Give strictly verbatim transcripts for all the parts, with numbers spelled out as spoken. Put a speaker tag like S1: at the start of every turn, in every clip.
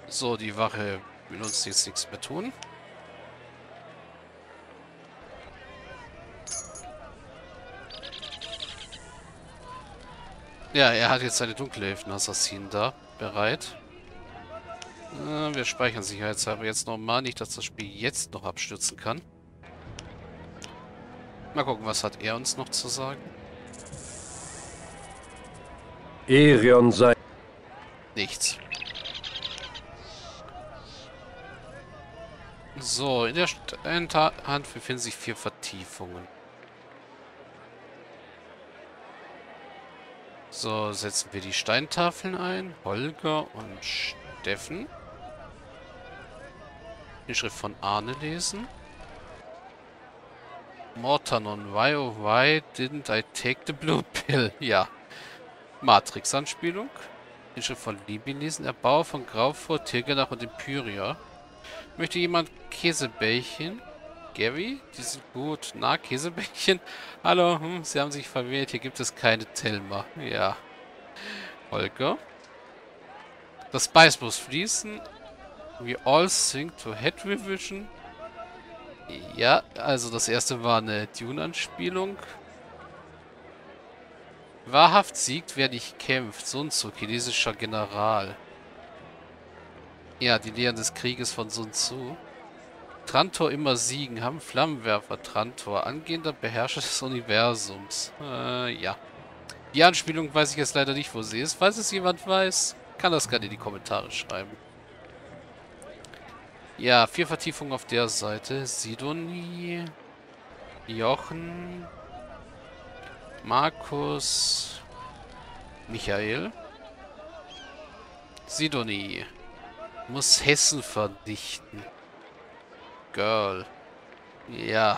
S1: So, die Wache will uns jetzt nichts mehr tun. Ja, er hat jetzt seine Dunkelelfen-Assassinen da bereit. Äh, wir speichern sicherheitshalber jetzt nochmal, nicht, dass das Spiel jetzt noch abstürzen kann. Mal gucken, was hat er uns noch zu sagen?
S2: Erion sei...
S1: Nichts. So, in der Hand befinden sich vier Vertiefungen. So, setzen wir die Steintafeln ein. Holger und Steffen. Die Schrift von Arne lesen. Mortanon, why oh why didn't I take the blue pill? Ja. Matrix-Anspielung. Die Schrift von Libby lesen. Erbauer von Graufurt, Tirgenach und Empyria. Möchte jemand Käsebällchen? Gary? Die sind gut. Na, Käsebällchen? Hallo, hm, Sie haben sich verwählt. Hier gibt es keine Telma. Ja. Holger. Das Spice muss fließen. We all sing to Head Revision. Ja, also das erste war eine Dune-Anspielung. Wahrhaft siegt, wer nicht kämpft. Sun Tzu, chinesischer General. Ja, die Lehren des Krieges von Sun Tzu. Trantor immer siegen, haben Flammenwerfer. Trantor, angehender Beherrscher des Universums. Äh, ja. Die Anspielung weiß ich jetzt leider nicht, wo sie ist. Falls es jemand weiß, kann das gerne in die Kommentare schreiben. Ja, vier Vertiefungen auf der Seite. Sidonie, Jochen, Markus, Michael. Sidonie. Muss Hessen verdichten. Girl. Ja.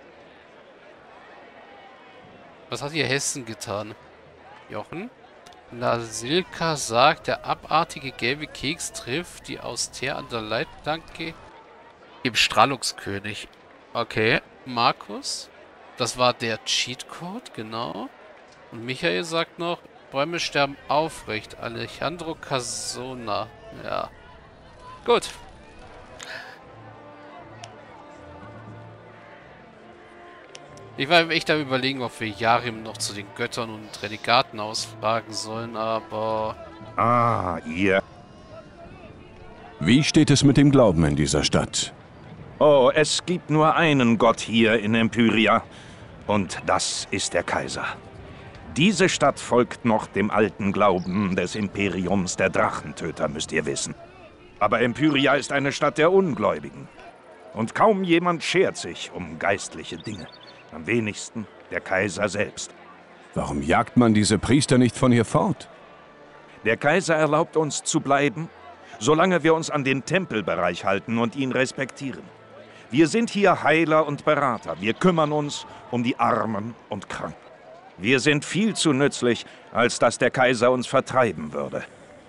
S1: Was hat hier Hessen getan? Jochen? Lasilka sagt, der abartige gelbe Keks trifft die Auster an der Leitplanke im Strahlungskönig. Okay. Markus? Das war der Cheatcode, genau. Und Michael sagt noch, Bäume sterben aufrecht. Alejandro Casona. Ja. Gut. Ich war echt am Überlegen, ob wir Yarim noch zu den Göttern und Renegaten ausfragen sollen, aber...
S3: Ah, ihr...
S4: Wie steht es mit dem Glauben in dieser Stadt?
S3: Oh, es gibt nur einen Gott hier in Empyria. Und das ist der Kaiser. Diese Stadt folgt noch dem alten Glauben des Imperiums der Drachentöter, müsst ihr wissen. Aber Empyria ist eine Stadt der Ungläubigen. Und kaum jemand schert sich um geistliche Dinge. Am wenigsten der Kaiser selbst.
S4: Warum jagt man diese Priester nicht von hier fort?
S3: Der Kaiser erlaubt uns zu bleiben, solange wir uns an den Tempelbereich halten und ihn respektieren. Wir sind hier Heiler und Berater. Wir kümmern uns um die Armen und Kranken. Wir sind viel zu nützlich, als dass der Kaiser uns vertreiben würde.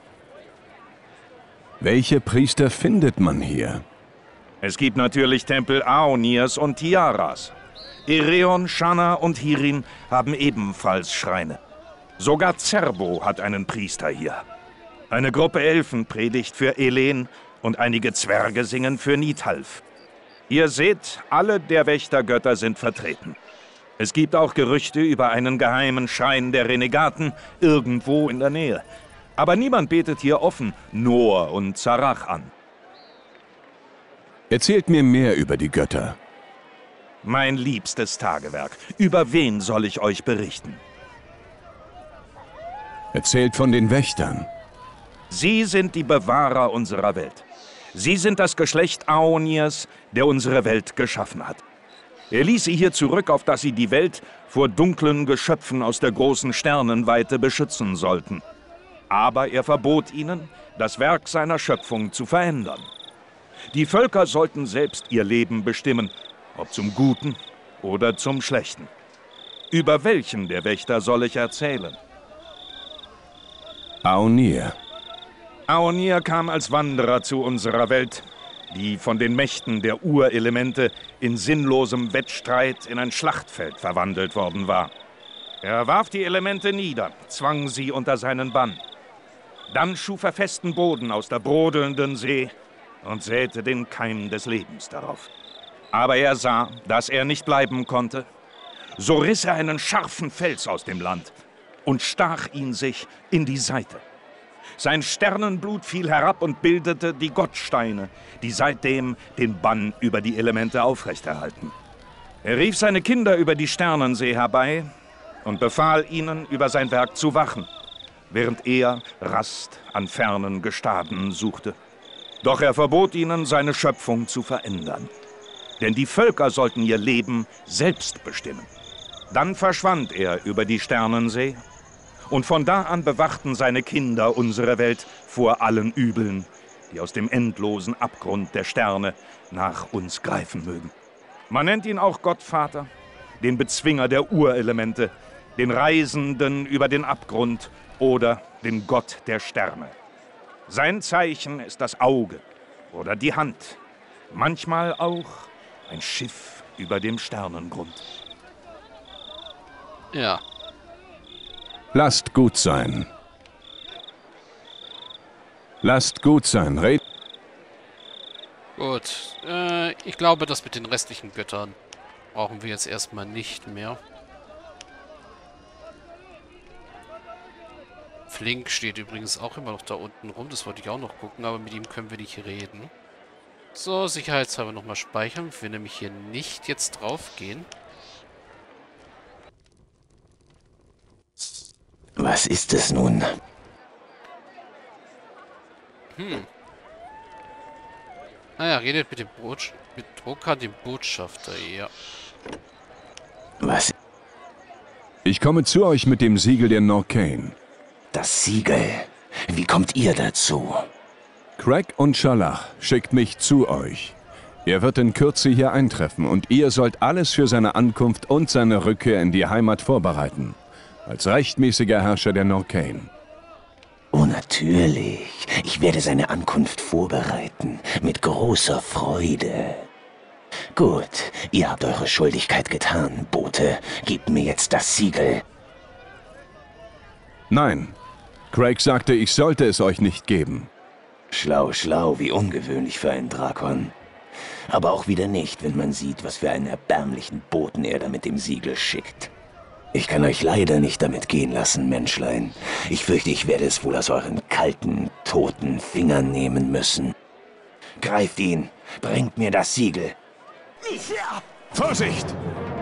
S4: Welche Priester findet man hier?
S3: Es gibt natürlich Tempel Aonirs und Tiaras. Ereon, Shanna und Hirin haben ebenfalls Schreine. Sogar Zerbo hat einen Priester hier. Eine Gruppe Elfen predigt für Elen und einige Zwerge singen für Nidhalf. Ihr seht, alle der Wächtergötter sind vertreten. Es gibt auch Gerüchte über einen geheimen Schrein der Renegaten irgendwo in der Nähe. Aber niemand betet hier offen Nor und Zarach an.
S4: Erzählt mir mehr über die Götter.
S3: Mein liebstes Tagewerk. Über wen soll ich euch berichten?
S4: Erzählt von den Wächtern.
S3: Sie sind die Bewahrer unserer Welt. Sie sind das Geschlecht Aonirs, der unsere Welt geschaffen hat. Er ließ sie hier zurück, auf dass sie die Welt vor dunklen Geschöpfen aus der großen Sternenweite beschützen sollten. Aber er verbot ihnen, das Werk seiner Schöpfung zu verändern. Die Völker sollten selbst ihr Leben bestimmen, ob zum Guten oder zum Schlechten. Über welchen der Wächter soll ich erzählen?
S4: Aonir.
S3: Aonir kam als Wanderer zu unserer Welt, die von den Mächten der Urelemente in sinnlosem Wettstreit in ein Schlachtfeld verwandelt worden war. Er warf die Elemente nieder, zwang sie unter seinen Bann. Dann schuf er festen Boden aus der brodelnden See und säte den Keim des Lebens darauf. Aber er sah, dass er nicht bleiben konnte. So riss er einen scharfen Fels aus dem Land und stach ihn sich in die Seite. Sein Sternenblut fiel herab und bildete die Gottsteine, die seitdem den Bann über die Elemente aufrechterhalten. Er rief seine Kinder über die Sternensee herbei und befahl ihnen, über sein Werk zu wachen, während er Rast an fernen Gestaden suchte. Doch er verbot ihnen, seine Schöpfung zu verändern. Denn die Völker sollten ihr Leben selbst bestimmen. Dann verschwand er über die Sternensee. Und von da an bewachten seine Kinder unsere Welt vor allen Übeln, die aus dem endlosen Abgrund der Sterne nach uns greifen mögen. Man nennt ihn auch Gottvater, den Bezwinger der Urelemente, den Reisenden über den Abgrund oder den Gott der Sterne. Sein Zeichen ist das Auge oder die Hand, manchmal auch ein Schiff über dem Sternengrund.
S1: Ja.
S4: Lasst gut sein. Lasst gut sein. Red.
S1: Gut. Äh, ich glaube, das mit den restlichen Göttern brauchen wir jetzt erstmal nicht mehr. Flink steht übrigens auch immer noch da unten rum. Das wollte ich auch noch gucken, aber mit ihm können wir nicht reden. So, sicherheitshalber nochmal speichern. Wir nämlich hier nicht jetzt drauf gehen.
S5: Was ist es nun?
S1: Hm. Naja, redet mit dem Botsch mit Drucker, dem Botschafter, ja.
S5: Was?
S4: Ich komme zu euch mit dem Siegel der Norcane.
S5: Das Siegel. Wie kommt ihr dazu?
S4: Craig und Scharlach schickt mich zu euch. Er wird in Kürze hier eintreffen und ihr sollt alles für seine Ankunft und seine Rückkehr in die Heimat vorbereiten. Als rechtmäßiger Herrscher der Norcane.
S5: Oh, natürlich. Ich werde seine Ankunft vorbereiten. Mit großer Freude. Gut, ihr habt eure Schuldigkeit getan, Bote. Gebt mir jetzt das Siegel.
S4: Nein. Craig sagte, ich sollte es euch nicht geben.
S5: Schlau, schlau, wie ungewöhnlich für einen Drakon. Aber auch wieder nicht, wenn man sieht, was für einen erbärmlichen Boten er da mit dem Siegel schickt. Ich kann euch leider nicht damit gehen lassen, Menschlein. Ich fürchte, ich werde es wohl aus euren kalten, toten Fingern nehmen müssen. Greift ihn! Bringt mir das Siegel!
S4: Vorsicht!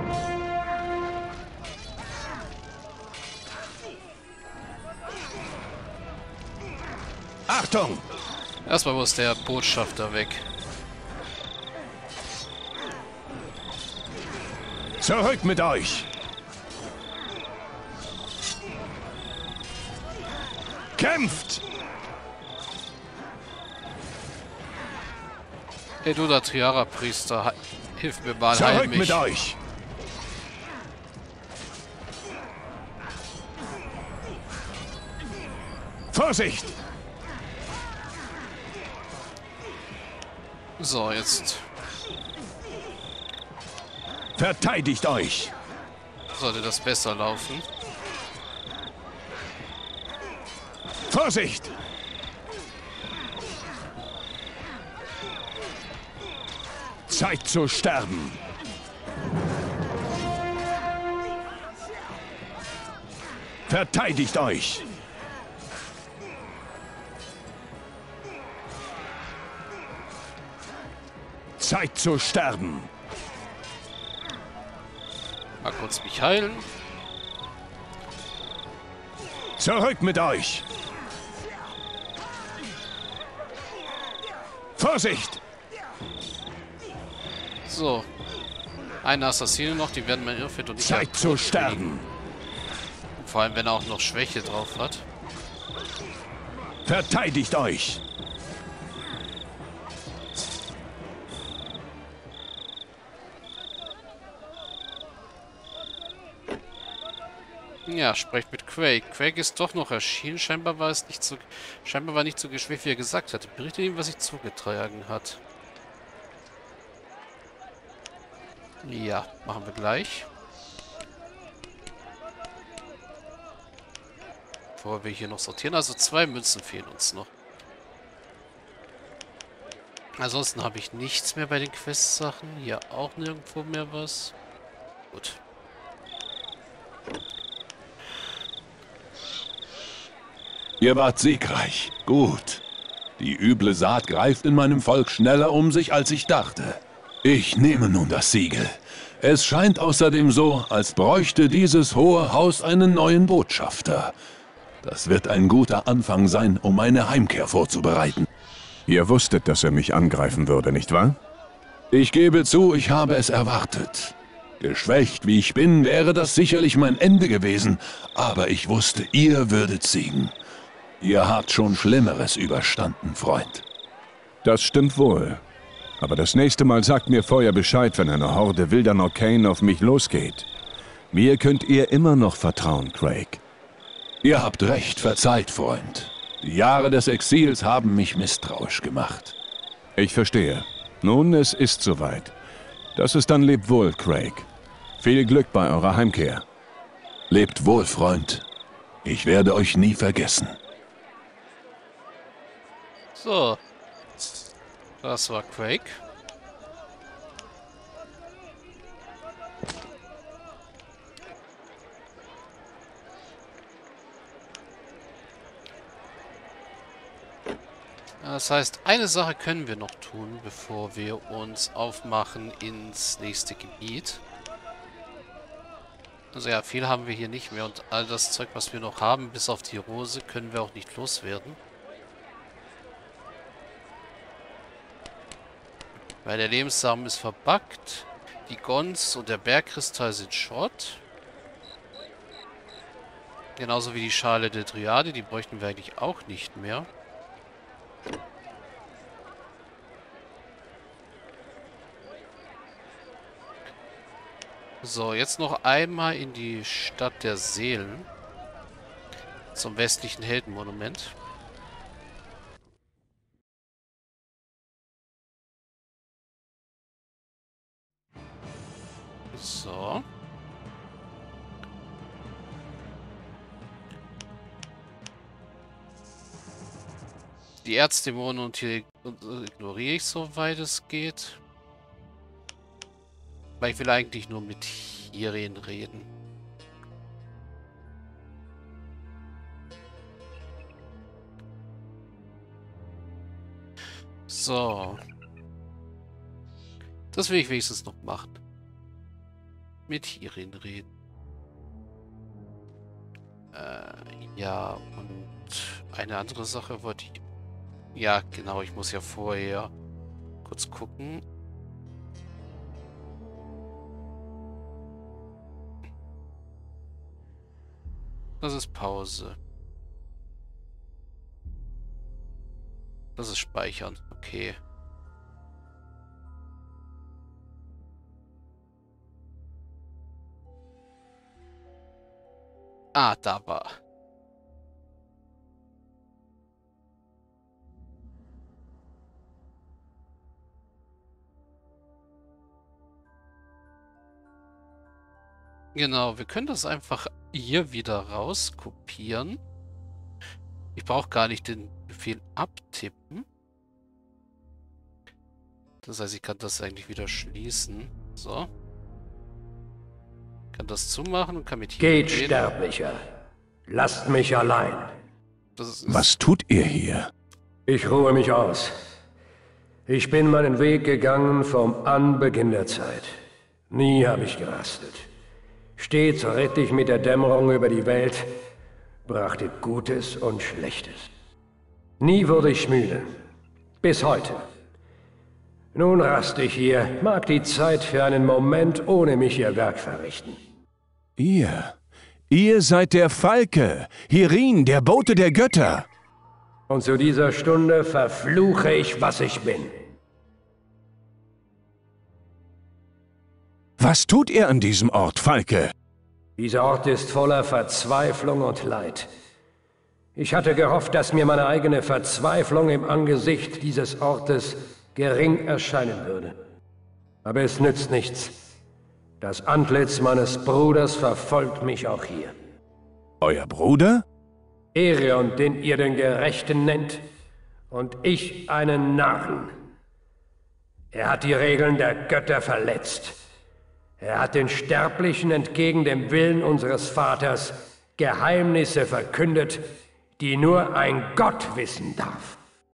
S4: Achtung!
S1: Erstmal muss der Botschafter weg.
S4: Zurück mit euch! Kämpft!
S1: Hey du, der Triara-Priester, hilf mir mal, heil
S4: Zurück
S1: mich.
S4: mit euch! Vorsicht!
S1: So, jetzt
S4: Verteidigt euch!
S1: sollte das besser laufen.
S4: Vorsicht! Zeit zu sterben! Verteidigt euch! Zeit zu sterben!
S1: Mal kurz mich heilen.
S4: Zurück mit euch! Vorsicht!
S1: So. Eine Assassine noch, die werden mein Irrfeld und ich
S4: Zeit zu sterben!
S1: Vor allem, wenn er auch noch Schwäche drauf hat.
S4: Verteidigt euch!
S1: Ja, sprecht mit Quake. Quake ist doch noch erschienen. Scheinbar war es nicht so, scheinbar war nicht so geschwächt, wie er gesagt hatte. Berichtet ihm, was sich zugetragen hat. Ja, machen wir gleich. bevor wir hier noch sortieren. Also zwei Münzen fehlen uns noch. Ansonsten habe ich nichts mehr bei den Quest-Sachen. Hier auch nirgendwo mehr was. Gut.
S6: Ihr wart siegreich. Gut. Die üble Saat greift in meinem Volk schneller um sich, als ich dachte. Ich nehme nun das Siegel. Es scheint außerdem so, als bräuchte dieses hohe Haus einen neuen Botschafter. Das wird ein guter Anfang sein, um meine Heimkehr vorzubereiten.
S4: Ihr wusstet, dass er mich angreifen würde, nicht wahr?
S6: Ich gebe zu, ich habe es erwartet. Geschwächt wie ich bin, wäre das sicherlich mein Ende gewesen, aber ich wusste, ihr würdet siegen. Ihr habt schon Schlimmeres überstanden, Freund.
S4: Das stimmt wohl. Aber das nächste Mal sagt mir vorher Bescheid, wenn eine Horde wilder Norcain auf mich losgeht. Mir könnt ihr immer noch vertrauen, Craig.
S6: Ihr habt recht, verzeiht, Freund. Die Jahre des Exils haben mich misstrauisch gemacht.
S4: Ich verstehe. Nun, es ist soweit. Das ist dann lebt wohl, Craig. Viel Glück bei eurer Heimkehr.
S6: Lebt wohl, Freund. Ich werde euch nie vergessen.
S1: So. Das war Craig. Das heißt, eine Sache können wir noch tun, bevor wir uns aufmachen ins nächste Gebiet. Also ja, viel haben wir hier nicht mehr und all das Zeug, was wir noch haben, bis auf die Rose, können wir auch nicht loswerden. Weil der Lebenssamen ist verbuggt, die Gons und der Bergkristall sind Schrott. Genauso wie die Schale der Dryade, die bräuchten wir eigentlich auch nicht mehr. So, jetzt noch einmal in die Stadt der Seelen. Zum westlichen Heldenmonument. So. Die Erzdämonen und hier ignoriere ich, soweit es geht. Weil ich will eigentlich nur mit Hierin reden. So. Das will ich wenigstens noch machen. Mit Hierin reden. Äh, ja, und eine andere Sache wollte ich... Ja, genau, ich muss ja vorher kurz gucken. Das ist Pause. Das ist Speichern. Okay. Ah, da war. Genau, wir können das einfach hier wieder rauskopieren. Ich brauche gar nicht den Befehl abtippen. Das heißt, ich kann das eigentlich wieder schließen. So. Kann das zumachen und kann mit hier
S2: Geht, Sterblicher. Lasst mich allein.
S1: Das ist,
S4: Was tut ihr hier?
S2: Ich ruhe mich aus. Ich bin meinen Weg gegangen vom Anbeginn der Zeit. Nie habe ich gerastet. Stets ritt ich mit der Dämmerung über die Welt, brachte Gutes und Schlechtes. Nie wurde ich müde. Bis heute. Nun raste ich hier, mag die Zeit für einen Moment ohne mich ihr Werk verrichten.
S4: Ihr? Ihr seid der Falke, Hierin, der Bote der Götter.
S2: Und zu dieser Stunde verfluche ich, was ich bin.
S4: Was tut ihr an diesem Ort, Falke?
S2: Dieser Ort ist voller Verzweiflung und Leid. Ich hatte gehofft, dass mir meine eigene Verzweiflung im Angesicht dieses Ortes gering erscheinen würde. Aber es nützt nichts. Das Antlitz meines Bruders verfolgt mich auch hier.
S4: Euer Bruder?
S2: Aereon, den ihr den Gerechten nennt, und ich einen Narren. Er hat die Regeln der Götter verletzt. Er hat den Sterblichen entgegen dem Willen unseres Vaters Geheimnisse verkündet, die nur ein Gott wissen darf.